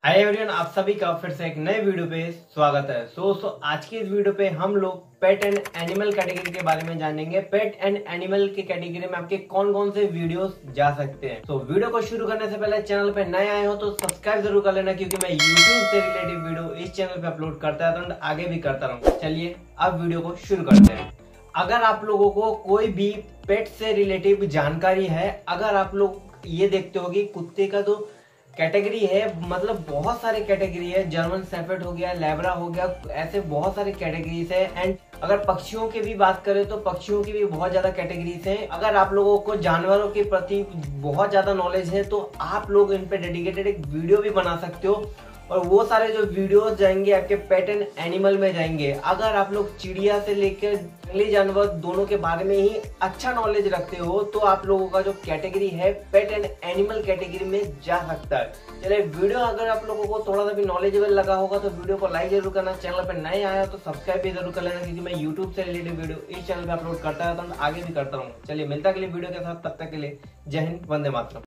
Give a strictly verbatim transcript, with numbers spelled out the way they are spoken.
Hi everyone, आप सभी का फिर से एक नए वीडियो पे स्वागत है। सो so, so, आज की इस वीडियो पे हम लोग पेट एंड एनिमल कैटेगरी के बारे में जानेंगे। पेट एंड एनिमल के कैटेगरी में आपके कौन कौन से वीडियोस जा सकते हैं। तो so, वीडियो को शुरू करने से पहले चैनल पे नए आए हो तो सब्सक्राइब जरूर कर लेना, क्योंकि मैं यूट्यूब से रिलेटेड वीडियो इस चैनल पे अपलोड करता रहता हूँ, आगे भी करता रहूंगा। चलिए अब वीडियो को शुरू करते हैं। अगर आप लोगों को कोई भी पेट से रिलेटिव जानकारी है, अगर आप लोग ये देखते हो कि कुत्ते का तो कैटेगरी है, मतलब बहुत सारे कैटेगरी है, जर्मन शेफर्ड हो गया, लैब्रा हो गया, ऐसे बहुत सारे कैटेगरीज है। एंड अगर पक्षियों की भी बात करें तो पक्षियों की भी बहुत ज्यादा कैटेगरीज है। अगर आप लोगों को जानवरों के प्रति बहुत ज्यादा नॉलेज है तो आप लोग इन पे डेडिकेटेड एक वीडियो भी बना सकते हो, और वो सारे जो वीडियोस जाएंगे आपके पेट एंड एनिमल में जाएंगे। अगर आप लोग चिड़िया से लेकर जंगली जानवर दोनों के बारे में ही अच्छा नॉलेज रखते हो तो आप लोगों का जो कैटेगरी है पेट एंड एनिमल कैटेगरी में जा सकता है। चलिए, वीडियो अगर आप लोगों को थोड़ा सा भी नॉलेजेबल लगा होगा तो वीडियो को लाइक जरूर करना, चैनल पर नए आया तो सब्सक्राइब भी जरूर कर लेना, क्योंकि मैं यूट्यूब से रिलेटेड वीडियो इस चैनल पे अपलोड करता रहता हूँ, आगे भी करता हूँ। चलिए, मिलता अगले वीडियो के साथ, तब तक के लिए जय हिंद, वंदे मातरम।